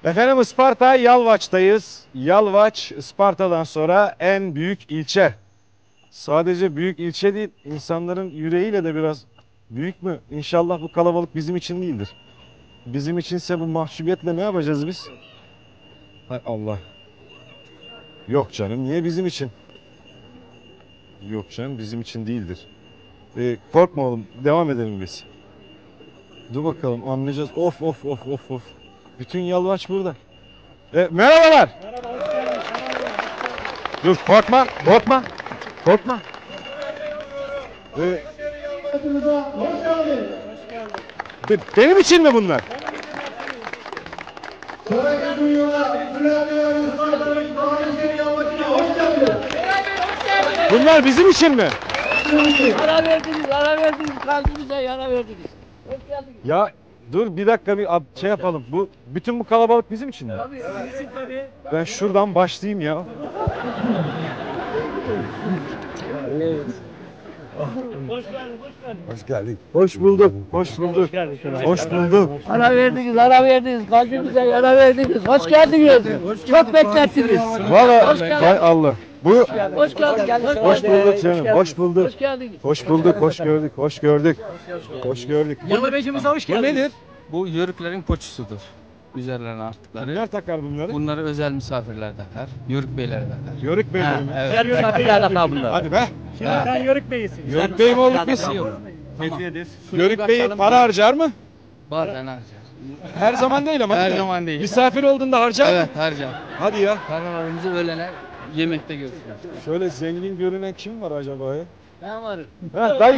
Efendim Isparta Yalvaç'tayız. Yalvaç Isparta'dan sonra en büyük ilçe. Sadece büyük ilçe değil, insanların yüreğiyle de biraz büyük mü? İnşallah bu kalabalık bizim için değildir. Bizim içinse bu mahcubiyetle ne yapacağız biz? Hay Allah. Yok canım, niye bizim için? Yok canım, bizim için değildir. Korkma oğlum, devam edelim biz. Dur bakalım, anlayacağız. Of of of of of. Bütün Yalvaç burada. Merhabalar. Dur korkma, korkma, korkma. Benim için mi bunlar? Bunlar bizim için mi? Ara verdiniz, kalbimize yara verdiniz. Hoş geldiniz. Ya dur bir dakika bir şey yapalım. Bütün bu kalabalık bizim için mi? Tabii, bizim tabii. Ben şuradan başlayayım ya. Hoş geldin, hoş geldin. Hoş geldik. Hoş bulduk. Hoş bulduk. Hoş bulduk. Ara verdiniz, kalbimize yara verdiniz. Hoş geldiniz. Çok beklettiniz. Valla hay Allah. Bu Hoş geldiniz. hoş bulduk canım. Hoş bulduk. Hoş geldiniz. Hoş bulduk. Hoş gördük. Hoş gördük. Hoş gördük. Yalvaç'ımıza hoş Bu nedir? Bu yörüklerin poçusudur. Üzerlerine arttıkları. Kimler takar bunları? Bunları özel misafirler takar. Yörük beyler takar. Yörük Bey mi? Evet. Her misafirler takar bunlar. Hadi be. Sen Yörük Bey'isin. Yörük Bey mi olduk biz? Yörük Bey para harcar mı? Bazen harcar. Her zaman değil ama. Her zaman değil. Misafir olduğunda harcar mı? Evet harcar. Hadi ya. Paralarımızı öğlene yemekte görüşürüz. Şöyle zengin görünen kim var acaba ya? Ben varım. Ha, dayı.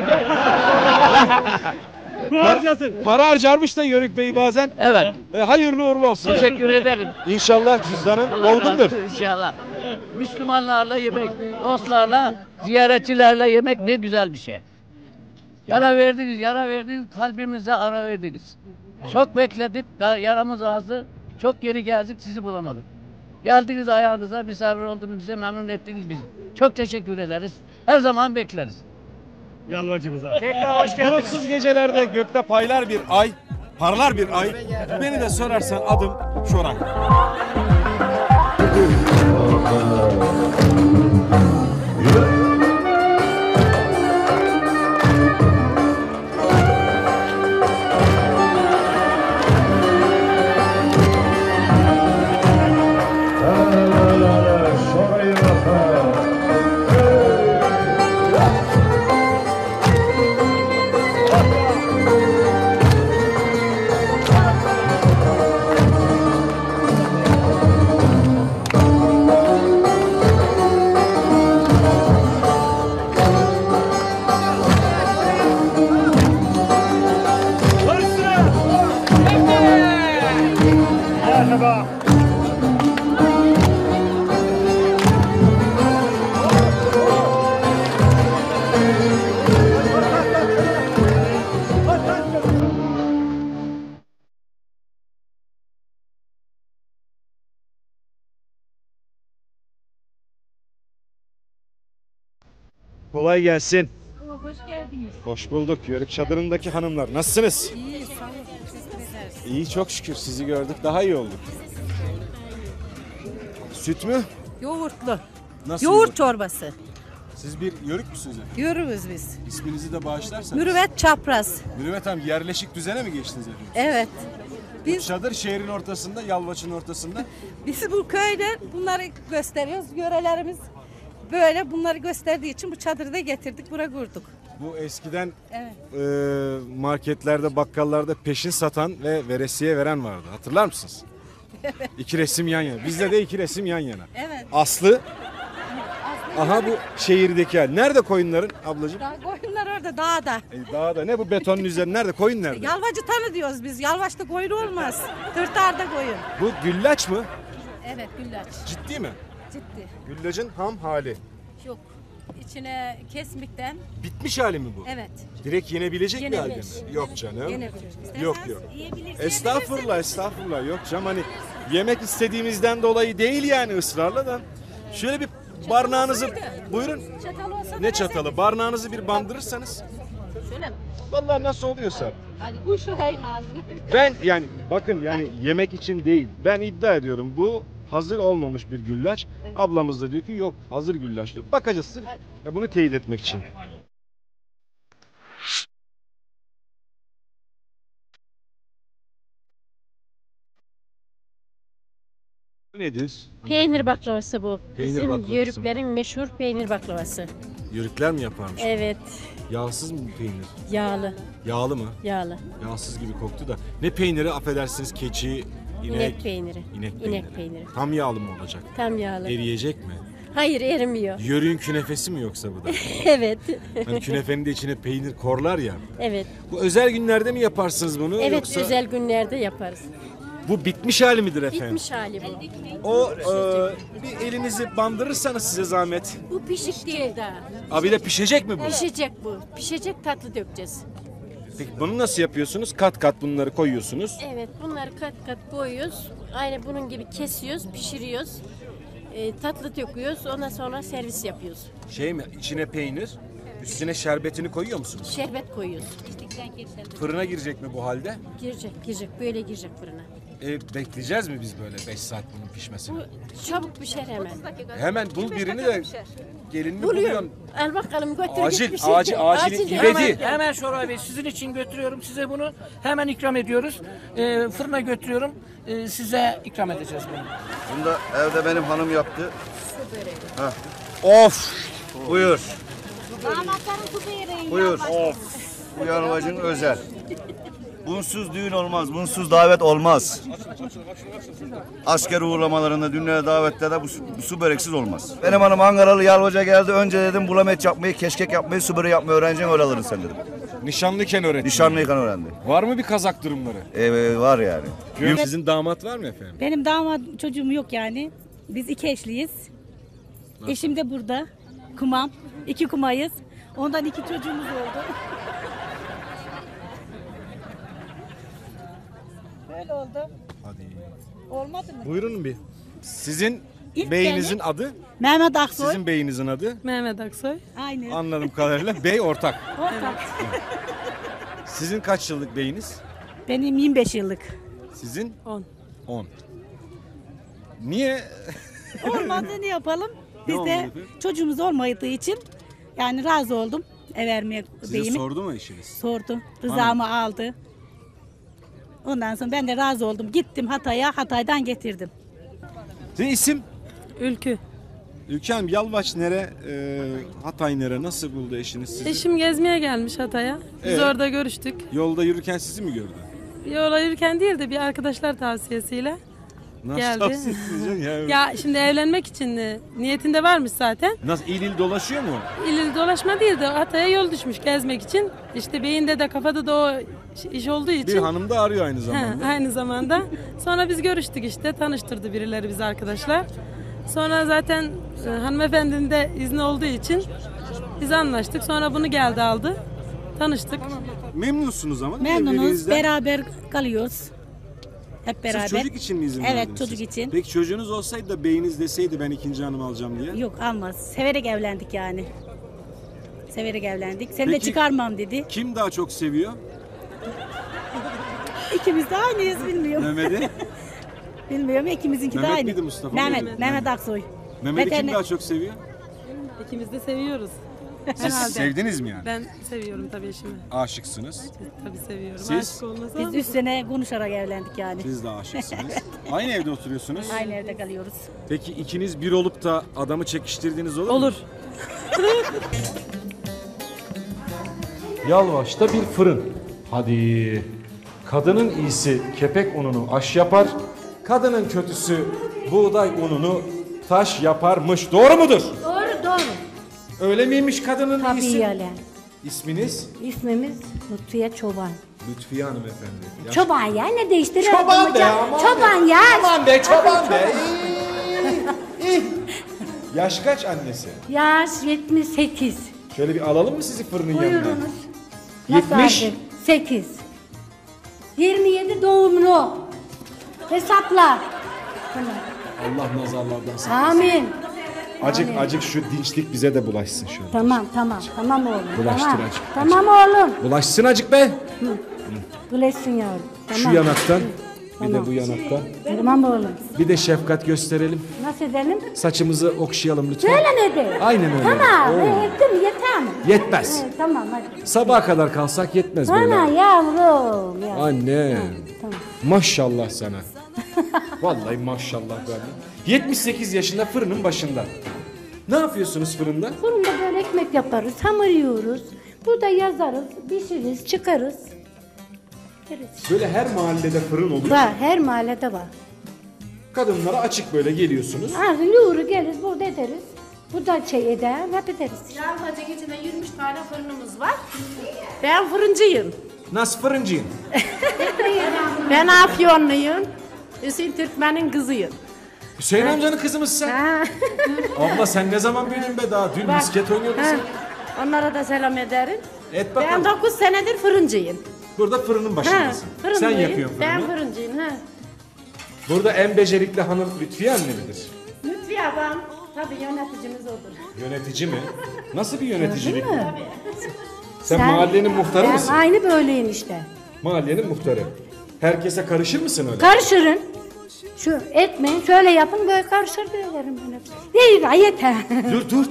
Para harcarmış da Yörük Bey bazen. Evet. Hayırlı uğurlu olsun. Teşekkür ederim. İnşallah cüzdanın olgundur. İnşallah. Müslümanlarla yemek, dostlarla, ziyaretçilerle yemek ne güzel bir şey. Yara verdiniz, kalbimize ara verdiniz. Çok bekledik, yaramız ağzı, çok geri geldik, sizi bulamadık. Geldiniz ayağınıza, misafir oldunuz, bize memnun ettiniz bizi. Çok teşekkür ederiz. Her zaman bekleriz. Yalvacımıza. Tekrar hoş geldiniz. Bulutsuz gecelerde gökte parlar bir ay. Parlar bir ay. Beni de sorarsan adım Çorak. Merhaba. Kolay gelsin. Hoş geldiniz. Hoş bulduk. Yörük çadırındaki hanımlar. Nasılsınız? İyi, sağ olun. Teşekkür ederiz. İyi çok şükür. Sizi gördük. Daha iyi olduk. Süt mü? Yoğurtlu. Nasıl Yoğurt çorbası. Siz bir yörük müsünüz? Yürürüz biz. İsminizi de bağışlarsanız. Mürüvvet çapraz. Mürüvvet Hanım yerleşik düzene mi geçtiniz efendim? Evet. Biz Çadır şehrin ortasında, Yalvaç'ın ortasında. biz bu köyde bunları gösteriyoruz. Yörelerimiz böyle bunları gösterdiği için bu çadırı da getirdik. Buraya kurduk. Bu eskiden Evet. marketlerde, bakkallarda peşin satan ve veresiye veren vardı. Hatırlar mısınız? İki resim yan yana. Bizde de iki resim yan yana. Evet. Aslı, Aslında aha bu şehirdeki hal. Nerede koyunların ablacığım? daha koyunlar orada dağda. Dağda. Ne bu betonun üzerinde? Nerede? Koyun nerede? Yalvacı tanı diyoruz biz. Yalvaçta koyun olmaz. Tırtarda koyun. Bu güllaç mı? Evet, güllaç. Ciddi mi? Ciddi. Güllacın ham hali. Yok. İçine kesmikten. Bitmiş hali mi bu? Evet. Direkt yenebilecek bir halde mi? Yenebilir. Yok canım. Yenebilir. Yok yok. Estağfurullah estağfurullah yok canım hani yemek istediğimizden dolayı değil yani ısrarla da. Şöyle bir barnağınızı buyurun. Çatal olsa da Ne çatalı? Barnağınızı bir bandırırsanız. Vallahi nasıl oluyorsa. Hani bu şu heymazı. Ben yani bakın yani yemek için değil. Ben iddia ediyorum bu hazır olmamış bir güllaç. Ablamız da diyor ki yok hazır güllaç diyor. Bakacağız sırf ya bunu teyit etmek için. Bu nedir? Peynir baklavası bu. Peynir Bizim baklavası. Yörüklerin meşhur peynir baklavası. Yörükler mi yaparmış? Evet, Yağsız mı bu peynir? yağlı, Yağlı mı? yağlı. Yağsız gibi koktu da. Ne peyniri affedersiniz keçi, İnek peyniri. İnek peyniri. Tam yağlı mı olacak? Tam yağlı. Eriyecek mi? Hayır, erimiyor. Yörüğün künefesi mi yoksa bu da? Evet. Hani künefenin de içine peynir korlar ya. Evet. Bu özel günlerde mi yaparsınız bunu Evet, yoksa özel günlerde yaparız. bu bitmiş hali midir efendim? Bitmiş hali bu. O bir elinizi bandırırsanız size zahmet. Bu pişik değil daha. Abi de pişecek mi bu? Pişecek bu. Pişecek, tatlı dökeceğiz. Peki bunu nasıl yapıyorsunuz? Kat kat bunları koyuyorsunuz. Evet, bunları kat kat koyuyoruz. Aynı bunun gibi kesiyoruz, pişiriyoruz. Tatlı döküyoruz, ondan sonra servis yapıyoruz. Şey mi? İçine peynir, üstüne şerbetini koyuyor musunuz? Şerbet koyuyoruz. Fırına girecek mi bu halde? Girecek, böyle girecek fırına. Bekleyeceğiz mi biz böyle 5 saat bunun pişmesini? Bu çabuk pişer hemen. Hemen bul birini de gelinini Buluyorum. buluyorsun. Al bakalım götür Acil, git bir şey. acil hemen. ivedi. Hemen Şoray Bey sizin için götürüyorum. Size bunu hemen ikram ediyoruz. Fırına götürüyorum. Size ikram edeceğiz bunu. Bunu da evde benim hanım yaptı. Of! Buyur. Damatların su böreği. Buyur. Of! Bu Yalvac'ın özel. Bunsuz düğün olmaz, bunsuz davet olmaz. Asker uğurlamalarında, düğünlere, davette de bu su böreksiz olmaz. Benim hanım Ankaralı Yalvaç'a geldi. Önce dedim bulamet yapmayı, keşkek yapmayı, su böreği yapmayı öğreneceksin, öyle alırız sen dedim. Nişanlıyken öğrettin. Nişanlıyken öğrendi. Var mı bir kazak durumları? Var yani. Sizin damat var mı efendim? Benim damat çocuğum yok yani. Biz iki eşliyiz. Eşim de burada. Kumam. 2 kumayız. Ondan 2 çocuğumuz oldu. Böyle oldu. Hadi. Olmadı mı? Buyurun bir. Sizin İlk beyinizin adı? Mehmet Aksoy. Sizin beyinizin adı? Mehmet Aksoy. Aynı. Anladığım kadarıyla bey ortak. Ortak. Sizin kaç yıllık beyiniz? Benim 25 yıllık. Sizin? 10. 10. Niye? Olmadı ne yapalım? Biz oldu de efendim? çocuğumuz olmadığı için yani razı oldum. Vermeye Size beyimi. sordu mu eşiniz? Sordu. Rızamı aldı. Ondan sonra ben de razı oldum. Gittim Hatay'a. Hatay'dan getirdim. Sizin isim? Ülkü. Ülke Hanım, Yalvaç nere? Hatay nere? Nasıl buldu eşiniz sizi? Eşim gezmeye gelmiş Hatay'a. Biz Evet. orada görüştük. Yolda yürürken sizi mi gördü? Yola yürürken değil de bir arkadaşlar tavsiyesiyle. Nasıl Geldi. tavsiyesiz canım ya? Ya şimdi evlenmek için niyetinde varmış zaten. Nasıl il il dolaşıyor mu? İl dolaşma değil de Hatay'a yol düşmüş gezmek için. İşte beyinde de kafada da o iş olduğu için. Bir hanım da arıyor aynı He, zamanda. aynı zamanda. Sonra biz görüştük işte. Tanıştırdı birileri bizi arkadaşlar. Sonra zaten hanımefendinin de izni olduğu için biz anlaştık. Sonra bunu geldi aldı. Tanıştık. Memnunsunuz ama değil mi Memnunuz. evliliğinizden? Beraber kalıyoruz. Hep beraber. Sırf çocuk için mi izin Evet, verdiniz çocuk siz? için. Peki çocuğunuz olsaydı da beyiniz deseydi ben ikinci hanım alacağım diye. Yok almaz. Severek evlendik yani. Severek evlendik. Seni de Peki- çıkarmam dedi. Kim daha çok seviyor? İkimiz de aynıyız bilmiyorum. Mehmet'i. Bilmiyorum ikimizinki de Mehmet aynı. miydi Mustafa? Mehmet. Mehmet Aksoy. Mehmet'i kim Veteriner- daha çok seviyor? İkimiz de seviyoruz. Siz sevdiniz mi yani? Ben seviyorum tabii eşimi. Aşıksınız. Tabii seviyorum. Siz? Aşık olmasa Biz 3 sene konuşarak evlendik yani. Siz de aşıksınız. Aynı evde oturuyorsunuz. Aynı evde kalıyoruz. Peki ikiniz bir olup da adamı çekiştirdiğiniz olur mu? olur. Yalvaç'ta bir fırın. Hadi. Kadının iyisi kepek ununu aş yapar. Kadının kötüsü buğday ununu taş yaparmış. Doğru mudur? Doğru. Öyle miymiş kadının Tabii iyisi? öyle. İsminiz? İsmimiz Lütfiye Çoban. Lütfiye hanımefendi. Çoban ya ne değiştirir? Çoban adamı be, can- aman Çoban be. ya. Aman be, çoban be. İyi. Yaş kaç annesi? Yaş 78. Şöyle bir alalım mı sizi fırının yanına? Buyurunuz. 70. 8. 27 doğumlu. Hesapla. Allah nazarlardan saklasın. Amin. Acık şu dinçlik bize de bulaşsın şöyle. Tamam oğlum. Bulaştır tamam. acık. Tamam oğlum. Bulaşsın acık be. Bulaşsın yavrum. Tamam. Şu yanaktan. Bir de Tamam. bu yanaktan. Tamam oğlum. Bir de şefkat gösterelim. Nasıl edelim? Saçımızı okşayalım lütfen. Böyle mi edelim? Aynen öyle. Tamam. Oo. Etti mi? Yeter mi? Yetmez. Tamam hadi. Sabaha kadar kalsak yetmez böyle. Ana yavrum. Ya. Anne. Tamam. Maşallah sana. Vallahi maşallah böyle. 78 yaşında fırının başında. Ne yapıyorsunuz fırında? Fırında böyle ekmek yaparız, hamur yiyoruz. Burada yazarız, pişiririz, çıkarız. Yeriz. Böyle her mahallede fırın oluyor. Var, her mahallede var. Kadınlara açık böyle geliyorsunuz. Yürü geliriz, burada ederiz. Burada eder, hep ederiz. Yalvacık içinde 23 tane fırınımız var. Ben fırıncıyım. Nasıl fırıncıyım? Ben Afyonluyum. Hüseyin Türkmen'in kızıyım. Hüseyin amcanın kızı mısın sen? Abla sen ne zaman büyüdün be daha? Dün misket oynuyordun sen. Onlara da selam ederim. Et bakalım. Ben 9 senedir fırıncıyım. Burada fırının başındasın. Sen Fırıncıyım. yapıyorsun fırını. Ben fırıncıyım. Burada en becerikli hanım Lütfiye anne midir? Lütfi abam. Tabii yöneticimiz odur. Yönetici mi? Nasıl bir yöneticilik? Gördün mü? Sen mahallenin muhtarı Ben mısın? aynı böyleyim işte. Mahallenin muhtarı. Herkese karışır mısın öyle? Karışırın. Şu etmeyin, şöyle yapın, böyle karışır diyorum ben hep. İyi gayet ha. Dur. Dur.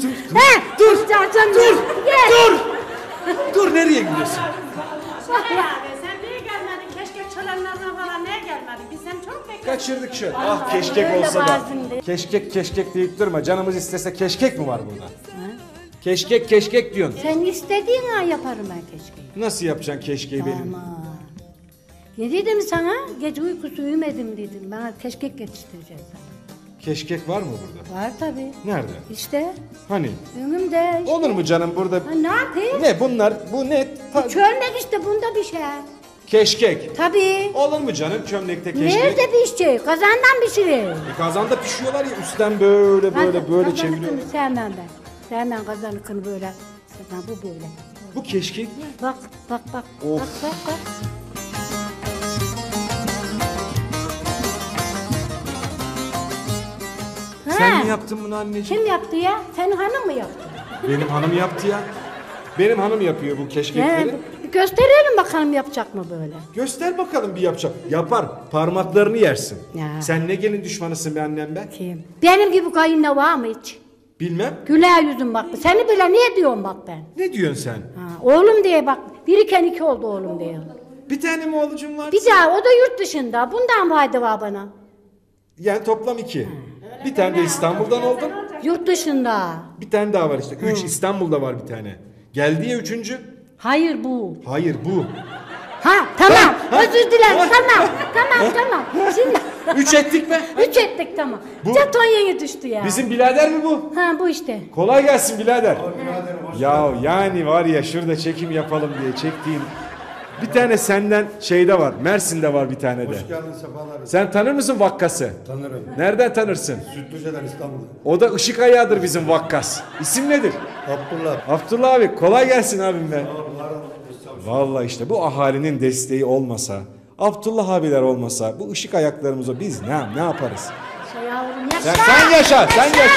Dur nereye gidiyorsun? Abi sen niye gelmedin? Keşke çalanlarına falan niye gelmedin? Biz seni çok bekledik. Kaçırdık şöyle. Ah keşkek öyle olsa da. bazen de. Keşkek deyip durma. Canımız istese keşkek mi var burada? Keşkek diyorsun. Sen istediğin an yaparım ben keşkeği. Nasıl yapacaksın keşkeği benim? Aman. Ne dedim sana? Gece uykusu uyumadım dedim. Bana keşkek yetiştireceğiz sana. Keşkek var mı burada? Var tabii. Nerede? İşte Hani? önümde. Işte. Olur mu canım burada? Ha, ne yapayım? Ne bunlar? Bu ne? Çölmek işte bunda bir şey. Keşkek. Tabii. Olur mu canım çömlekte keşkek? Nerede pişecek? Kazandan pişirir. Kazanda pişiyorlar ya üstten böyle çeviriyor. Kazanı sevmem ben. Sevmem kazanıkını böyle. Kazan bu böyle. Bu keşkek. Bak. Of. Bak. Sen mi yaptın bunu anneciğim? Kim yaptı ya? Senin hanım mı yaptı? Benim hanım yaptı ya. Benim hanım yapıyor bu keşkekleri. Gösterelim bakalım yapacak mı böyle? Göster bakalım bir yapacak. Yapar. Parmaklarını yersin. Ya. Sen ne gelin düşmanısın be annem be? Kim? Benim gibi kayınla var mı hiç? Bilmem. Güler yüzüm bak. Seni bile niye diyorum bak ben? Ne diyorsun sen? Oğlum diye bak. Bir iken iki oldu oğlum diye. Bir tane mi oğlucum var? Bir daha o da yurt dışında. Bundan fayda var bana. Yani toplam 2. Bir tane de İstanbul'dan oldun. Yurt dışında. Bir tane daha var işte. 3 İstanbul'da var bir tane. Geldi ya 3. Hayır bu. Hayır bu. Ha tamam. Özür dilerim. Tamam. Şimdi 3 ettik be. 3 ettik tamam. Bu- Jeton yeni düştü ya. Bizim birader mi bu? Ha bu işte. Kolay gelsin birader. Ya yani var ya şurada çekim yapalım diye çektiğim bir tane senden şeyde var. Mersin'de var bir tane de. Hoş geldin, sefalar. Sen tanır mısın Vakkas'ı? Tanırım. Nereden tanırsın? Sütlüce'den İstanbul'da. O da ışık ayağıdır bizim Vakkas. İsim nedir? Abdullah. Abdullah abi kolay gelsin abim be. Vallahi işte bu ahalinin desteği olmasa, Abdullah abiler olmasa, bu ışık ayaklarımıza biz ne yaparız? Yavrum yaşa. Sen yaşa.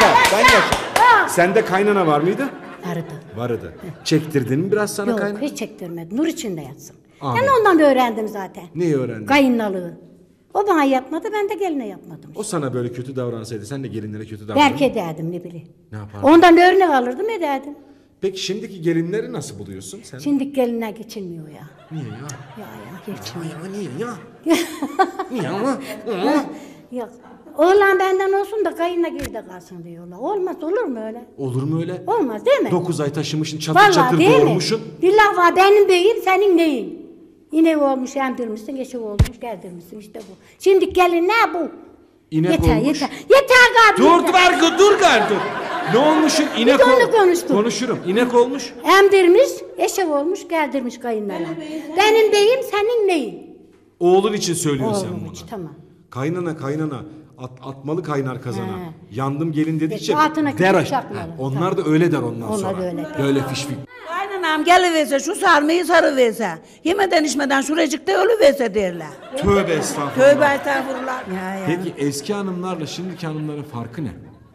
Ha. Sende kaynana var mıydı? Vardı. Vardı. Çektirdin mi biraz sana Yok kaynana? hiç çektirmedi. Nur içinde yatsın. Amin. Ben ondan öğrendim zaten. Neyi öğrendin? Kayınlalığı. O bana yapmadı, ben de geline yapmadım. O sana böyle kötü davransaydı sen de gelinlere kötü davrandın. Belki ederdim ne bileyim. Ne yapardın? Ondan örnek alırdım ederdim. Peki şimdiki gelinleri nasıl buluyorsun sen? Şimdi gelinler geçilmiyor ya. Niye ya? Ya geçilmiyor. Niye ya? Niye ama? Yok. Oğlan benden olsun da kayınla geride kalsın diyorlar. Olmaz olur mu öyle? Olur mu öyle? Olmaz değil mi? 9 ay taşımışsın çatır Vallahi çatır değil doğurmuşsun. mi? Billah var benim beyim senin neyin? İnek olmuş emdirmişsin, eşek olmuş geldirmişsin işte bu. Şimdi gelin ne bu? İnek yeter, olmuş. Yeter galiba. Dur gari dur. Ne olmuşsun? İnek Bir de onu konuştum. Konuşurum. İnek olmuş. Emdirmiş, eşek olmuş, geldirmiş kayınlara. Benim beyim senin neyin? Oğlun için söylüyorsun sen Oğlum bunu. için, tamam. Kaynana. Atmalı kaynar kazana. He. Yandım gelin dedikçe Altına der. küçük çakmalı. Onlar da öyle der ondan Onlar sonra. da öyle der. Böyle fişfik. Kaynanam geliverse şu sarmayı sarıverse. Yemeden içmeden şuracıkta ölüverse derler. Tövbe estağfurullah. Tövbe estağfurullah. Peki eski hanımlarla şimdiki hanımların farkı ne?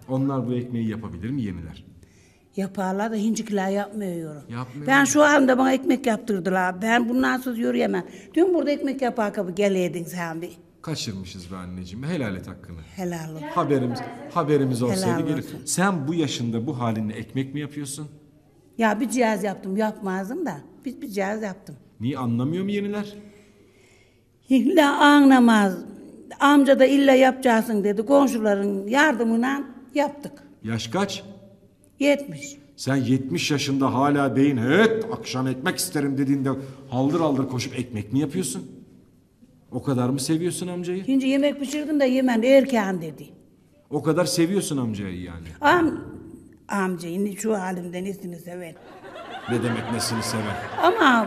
Onlar bu ekmeği yapabilir mi yeniler? Yaparlar da hincikler yapmıyor. Yapmıyor. Ben şu halimde bana ekmek yaptırdılar. Ben bunlarsız yürüyemem. Dün burada ekmek yaparken geleydin sen bir. Kaçırmışız be anneciğim. Helal et hakkını. Helal olsun. Haberimiz olsaydı Helal gelir. olsun. Sen bu yaşında bu halinle ekmek mi yapıyorsun? Ya bir cihaz yaptım. Yapmazdım da. Bir cihaz yaptım. Niye anlamıyor mu yeniler? İlla anlamaz. Amca da illa yapacaksın dedi. Komşuların yardımıyla yaptık. Yaş kaç? 70. Sen 70 yaşında hala beyin evet akşam ekmek isterim dediğinde haldır haldır koşup ekmek mi yapıyorsun? O kadar mı seviyorsun amcayı? Şimdi yemek pişirdim de yemem erken dedi. O kadar seviyorsun amcayı yani. Amcayı şu halimden nesini sever. Ne demek nesini sever? Ama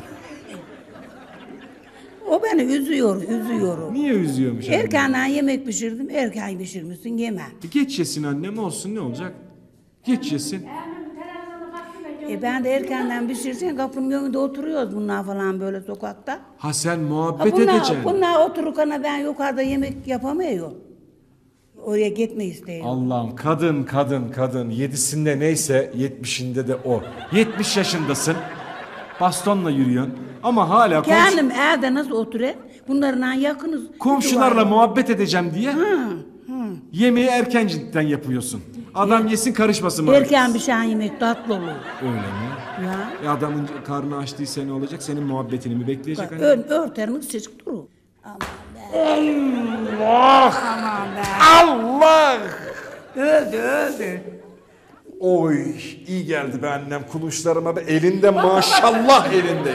o beni üzüyor. Niye üzüyormuş anne? Erkenden yemek pişirdim, erken pişirmişsin yemem. Geç yesin annem olsun ne olacak? Geç yesin. Ben de erkenden pişirsen kapının önünde oturuyoruz bunlar falan böyle sokakta. Ha sen muhabbet edeceksin. Bunlar otururken ben yukarıda yemek yapamıyorum. Oraya gitme isteğim. Allah'ım kadın 7'sinde neyse 70'inde de o. 70 yaşındasın. Bastonla yürüyorsun ama hala Kendim evde nasıl oturuyor? Bunlarla yakınız. komşularla muhabbet edeceğim diye yemeği erkencilikten yapıyorsun. Adam yesin karışmasın bana. Erken bir şey yemek tatlı olur. Öyle mi? Ya. Adamın karnı açtıysa ne olacak? Senin muhabbetini mi bekleyecek? Hani? Örterimiz çocuk durur. Allah! Aman be. Allah! Öldü. Oy iyi geldi be annem kuluşlarıma be elinde maşallah elinde.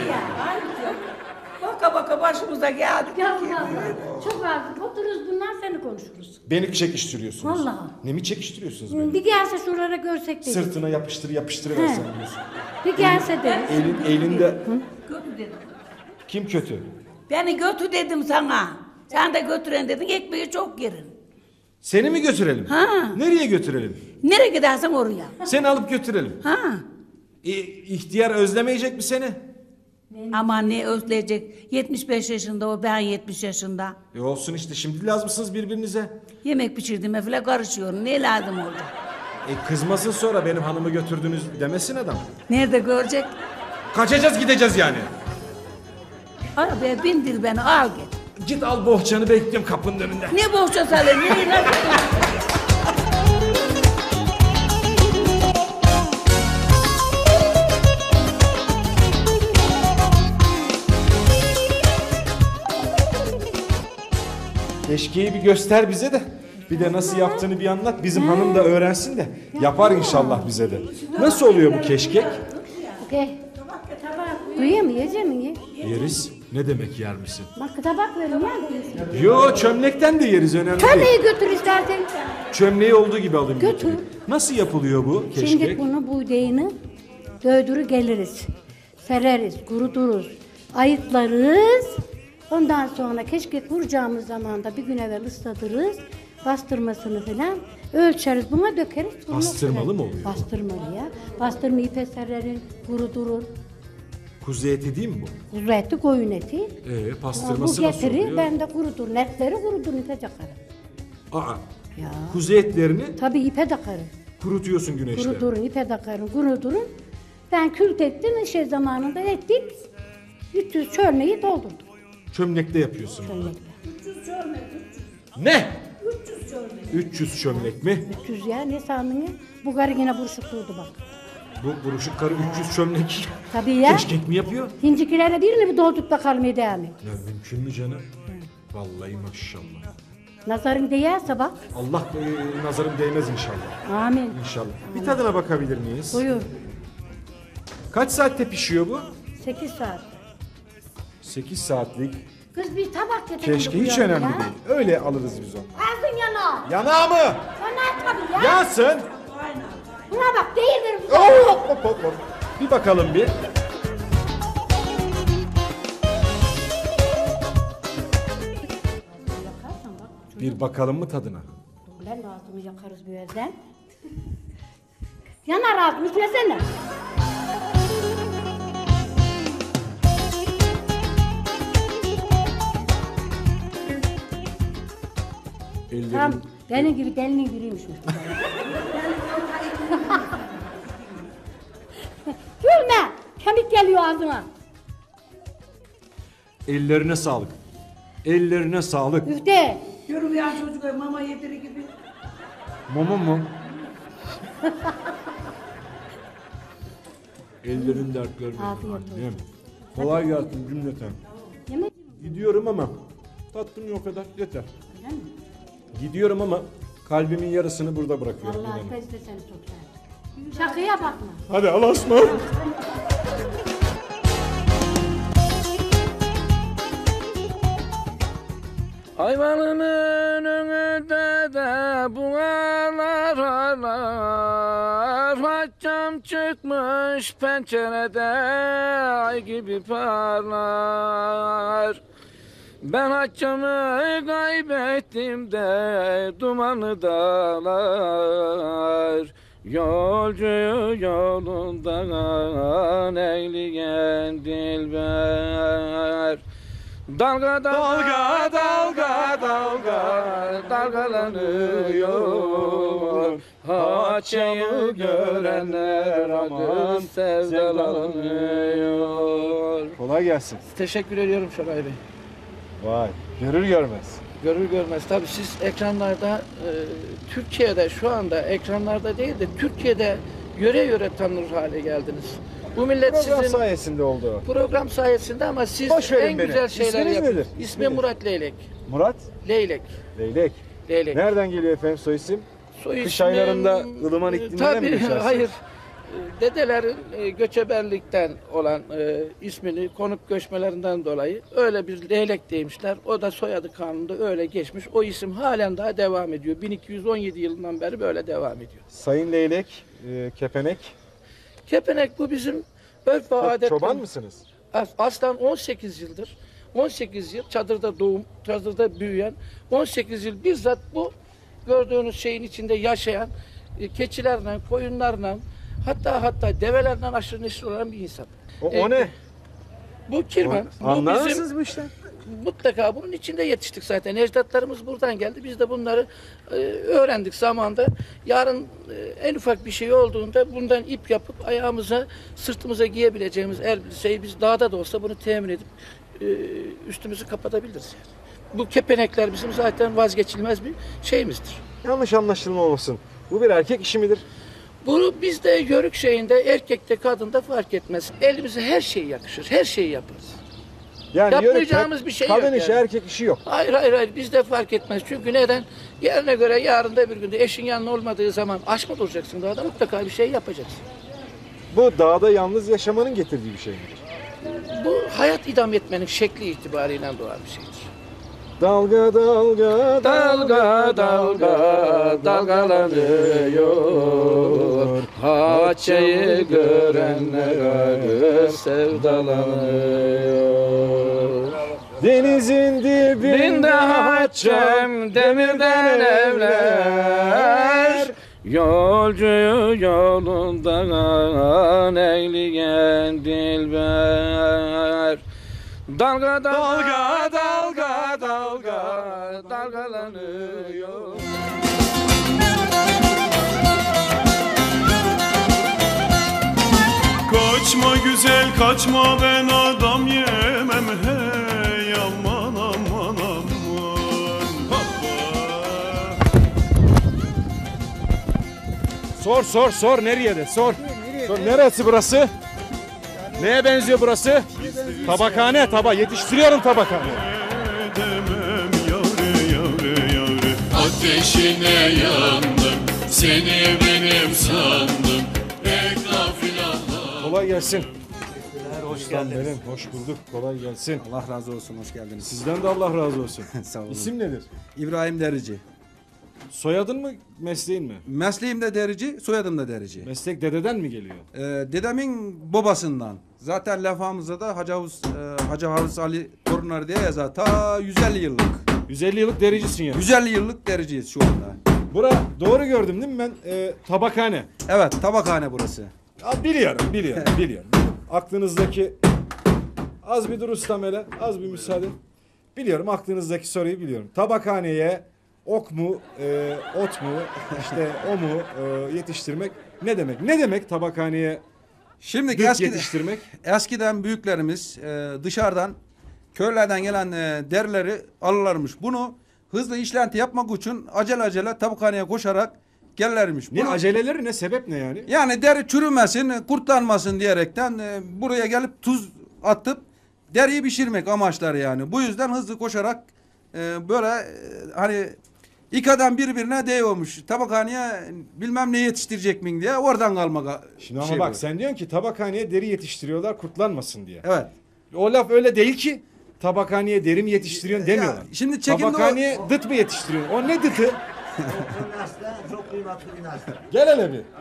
Baka başımıza geldi. Çok az. Otururuz bundan seni konuşuruz. Beni çekiştiriyorsunuz. Vallahi. Ne mi çekiştiriyorsunuz beni? Bir gelse şuralara görsek dedik. Sırtına yapıştır versen diyorsun. Bir gelse deriz. Elinde... Kötü dedim. Kim kötü? Beni götür dedim sana. Sen de götüren dedin ekmeği çok yerin. Seni mi götürelim? Ha. Nereye götürelim? Nereye gidersen oraya. Seni alıp götürelim. Ha. İhtiyar özlemeyecek mi seni? Aman ne özleyecek. 75 yaşında o, ben 70 yaşında. Olsun işte şimdi lazımsınız birbirinize. Yemek pişirdiğime falan karışıyorum. Ne lazım olacak? Kızmasın sonra benim hanımı götürdünüz demesin adam. Nerede görecek? Kaçacağız gideceğiz yani. Arabaya bindir beni al git. Git al bohçanı bekliyorum kapının önünde. Ne bohçası alır? Ne nasıl? Keşkeyi bir göster bize de. Bir de nasıl yaptığını bir anlat. Bizim hanım da öğrensin de. Yapar inşallah bize de. Nasıl oluyor bu keşkek? Okey. Duyuyor mu? Yiyecek mi? Yeriz. Ne demek yer misin? Bak tabak verin ya. Yo çömlekten de yeriz önemli değil. Çömleği götür istersen. Çömleği olduğu gibi alayım. Götür. götüreyim. Nasıl yapılıyor bu keşkek? Şimdi bunu buğdayını dövdürü geliriz. Sereriz, kuruturuz, ayıtlarız. Ondan sonra keşkek vuracağımız zaman da bir gün evvel ıslatırız. Bastırmasını falan ölçeriz. Buna dökeriz. Bastırmalı mı oluyor? Bastırmalı ya. Bastırma ipe sererin, kuruturur. Kuzu eti değil mi bu? Kuzu eti, koyun eti. Pastırması Bu nasıl getirir, oluyor? ben de kurutur. Netleri kurutur, ipe takarım. Aa, Ya. kuzu etlerini Tabii ipe takarım. kurutuyorsun güneşte. Kuruturun, ipe takarım, kuruturun. Ben kült ettim, zamanında ettik. 300 çömleği doldurdum. Çömlekte yapıyorsun. Çömlekte. 300 çölmek, 300. Ne? 300 çölmek. 300 çömlek mi? 300 ya, ne sandın ya? Bu karı yine buruşuk durdu bak. Bu buruşuk karı 300 çömlek Tabii ya. keşkek mi yapıyor? Hincikilere birini bir doldurt bakalım ideal mi? Ya mümkün mü canım? Vallahi maşallah. Nazarın değerse bak. Allah nazarım değmez inşallah. Amin. İnşallah. Bir tadına bakabilir miyiz? Buyur. Kaç saatte pişiyor bu? 8 saat. 8 saatlik. Kız bir tabak getirin. Keşke hiç önemli değil. Öyle alırız biz onu. Ağzın yana. Yanağı mı? Yana tabii ya. Yansın. Buna bak değildir bu. Hop. Bir bakalım bir. Bir bakalım mı tadına? Ulan ağzımı yakarız bir yerden. Yanar ağzımı üflesene. Ellerim, Tam Benim gibi delinin biriymiş Mustafa. Gülme! Kemik geliyor ağzıma. Ellerine sağlık. Ellerine sağlık. Üfte! Yürümeyen çocuk mama yediri gibi. Mama mı? Ellerin dertleri. Afiyet olsun. Annem. Kolay gelsin cümleten. Yemek Gidiyorum ama tatlım o kadar yeter. öyle mi? Gidiyorum ama kalbimin yarısını burada bırakıyorum. Allah İnanın. biz de seni çok severim. Şakaya bakma. Hadi Allah'a ısmarladık. Hayvanın önünde de buğalar ağlar. Haccam çıkmış pencerede ay gibi parlar. Ben haccamı kaybettim de dumanı dağlar. Yolcuyu yolundan eyleyen dilber. Dalga dalga dalga dalga dalgalanıyor. Haçayı görenler aman sevdalanıyor. Kolay gelsin. Teşekkür ediyorum Şoray Bey. Vay. Görür görmez. Görür görmez. Tabii siz ekranlarda Türkiye'de şu anda ekranlarda değil de Türkiye'de yöre yöre tanınır hale geldiniz. Bu millet Program sizin sayesinde oldu. program sayesinde ama siz Boş verin en beni. güzel şeyler İsminiz yapıyorsunuz. nedir? İsmi İsminiz? Murat Leylek. Murat Leylek. Leylek. Leylek. Nereden geliyor efendim soy isim? Soy Kış ismim, aylarında ılıman iklimden mi tabii, geçersiniz? hayır. Dedelerin göçeberlikten olan ismini konuk göçmelerinden dolayı öyle bir leylek demişler. O da soyadı kanunda öyle geçmiş. O isim halen daha devam ediyor. 1217 yılından beri böyle devam ediyor. Sayın Leylek, Kepenek. Kepenek bu bizim örf ve adet. Çoban mısınız? Aslan 18 yıldır. 18 yıl çadırda doğum, çadırda büyüyen, 18 yıl bizzat bu gördüğünüz şeyin içinde yaşayan keçilerle, koyunlarla, hatta develerle aşırı neşir olan bir insan. O ne? Bu kirman. Anlar Bu bizim, mısınız bu işten? mutlaka bunun içinde yetiştik zaten. Ecdatlarımız buradan geldi. Biz de bunları öğrendik zamanında. Yarın en ufak bir şey olduğunda bundan ip yapıp ayağımıza, sırtımıza giyebileceğimiz elbiseyi biz dağda da olsa bunu temin edip üstümüzü kapatabiliriz. Yani. Bu kepenekler bizim zaten vazgeçilmez bir şeyimizdir. Yanlış anlaşılma olmasın. Bu bir erkek işi midir? Bunu bizde yörük şeyinde erkekte kadında fark etmez. Elimize her şey yakışır. Her şeyi yaparız. Yani yapmayacağımız bir şey yok. Kadın işi, yani. erkek işi yok. Hayır bizde fark etmez. Çünkü neden? Yerine göre yarın da bir günde eşin yanında olmadığı zaman aç mı duracaksın? Daha da mutlaka bir şey yapacaksın. Bu dağda yalnız yaşamanın getirdiği bir şey midir? Bu hayat idam etmenin şekli itibariyle doğan bir şeydir. Dalga dalga Dalga dalga dalgalanıyor. Haçayı görenler sevdalanıyor. denizin Dibinde haçem demirden evler. Yolcuyu yolundan eyleyen dilber. Dalga dalga dalga dalga dalgalanıyor. Kaçma güzel kaçma ben adam yemem hey aman aman aman. Sor nereye de sor. Sor neresi burası? Neye benziyor burası? Tabakhane, yetiştiriyorum tabakhane. Demem yavre yavre yavre. Ateşine yandım seni benim sandım. Kolay gelsin. Hoş geldiniz. Hoş bulduk. Kolay gelsin. Allah razı olsun. Hoş geldiniz. Sizden de Allah razı olsun. Sağ olun. İsim nedir? İbrahim Derici. Soyadın mı, mesleğin mi? Mesleğim de derici, soyadım da derici. Meslek dededen mi geliyor? Dedemin babasından. Zaten lafamızda da Hacı Havuz Ali torunları diye yazar. Ta 150 yıllık. 150 yıllık dericisin yani. 150 yıllık dericiyiz şu anda. Bura doğru gördüm değil mi ben? Tabakhane. Evet, tabakhane burası. Ya biliyorum. Aklınızdaki az bir dur ustam hele, az bir müsaade. Biliyorum, aklınızdaki soruyu biliyorum. Tabakhaneye ok mu, ot mu, işte o mu yetiştirmek ne demek? Ne demek tabakhaneye Şimdi yetiştirmek? Eskiden büyüklerimiz dışarıdan köylerden gelen derileri alırlarmış. Bunu hızlı işlenti yapmak için acele tabakhaneye koşarak gelirlermiş. Ne aceleleri, ne sebep ne yani? Yani deri çürümesin, kurtlanmasın diyerekten buraya gelip tuz atıp deriyi pişirmek amaçları yani. Bu yüzden hızlı koşarak böyle hani iki adam birbirine değiyormuş. Tabakhaneye bilmem ne yetiştirecek miyim diye oradan kalmak. Şimdi ama bak sen diyorsun ki tabakhaneye deri yetiştiriyorlar kurtlanmasın diye. Evet. O laf öyle değil ki. Tabakhaneye deri mi yetiştiriyorsun demiyorlar. Şimdi çekimde tabakhaneye dıt mı yetiştiriyorsun? O ne dıtı? Çok kıymetli bir nesne. Gel hele bir.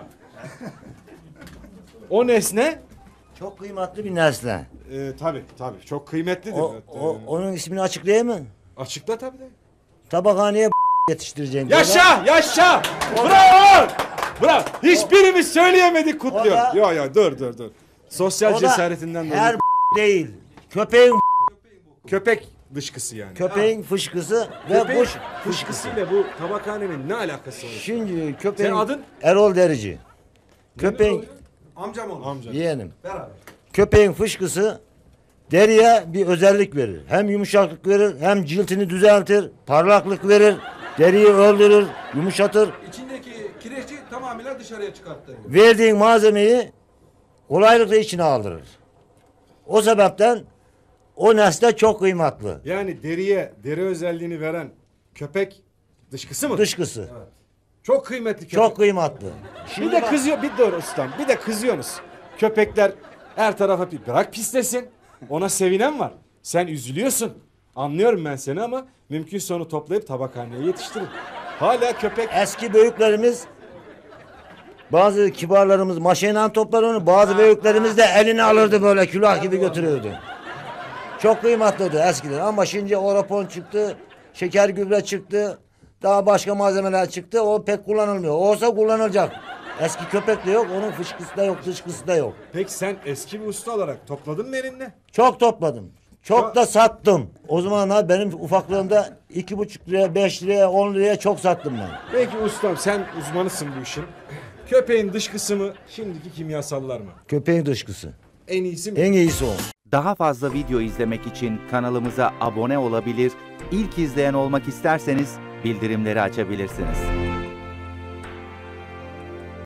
O nesne? Çok kıymetli bir nesne. Tabii. Çok kıymetlidir. Onun ismini açıklayayım mı? Açıkla tabii de. Tabakhaneye yetiştireceksin. Yaşa! Bravo! Hiçbirimiz söyleyemedik, kutluyor. Yo dur. Sosyal cesaretinden dolayı. Her değil. Köpeğin köpek dışkısı yani. Köpeğin fışkısı ve kuş fışkısı. ile bu tabakhanenin ne alakası var? Şimdi köpeğin... Senin adın? Erol Derici. Köpeğin... Amcam olur. Yeğenim. Beraber. Köpeğin fışkısı deriye bir özellik verir. Hem yumuşaklık verir, hem ciltini düzeltir, parlaklık verir, deriyi öldürür, yumuşatır. İçindeki kireci tamamıyla dışarıya çıkarttı. Verdiğin malzemeyi kolaylıkla içine aldırır. O sebepten o nesne çok kıymetli. Yani deri özelliğini veren köpek dışkısı mı? Dışkısı. Evet. Çok kıymetli köpek. Çok kıymetli. Bir de kızıyor, bir de kızıyorsunuz. Köpekler her tarafa bırak pislesin. Ona sevinen var. Sen üzülüyorsun. Anlıyorum ben seni ama mümkünse onu toplayıp tabakhaneye yetiştirin. Hala köpek. Eski büyüklerimiz, bazı kibarlarımız maşayla toplar onu, bazı büyüklerimiz de eline alırdı böyle külah gibi götürüyordu. Çok kıymetliydi eskiden ama şimdi oropon çıktı, şeker gübre çıktı, daha başka malzemeler çıktı, o pek kullanılmıyor. Olsa kullanılacak. Eski köpek de yok, onun fışkısı da yok, dışkısı da yok. Peki sen eski bir usta olarak topladın mı elinle? Çok topladım. Çok da sattım. O zamanlar benim ufaklığımda 2,5 liraya, 5 liraya, 10 liraya çok sattım ben. Peki ustam, sen uzmanısın bu işin. Köpeğin dışkısı mı, şimdiki kimyasallar mı? Köpeğin dışkısı. En iyisi mi? En iyisi o. Daha fazla video izlemek için kanalımıza abone olabilir, ilk izleyen olmak isterseniz bildirimleri açabilirsiniz.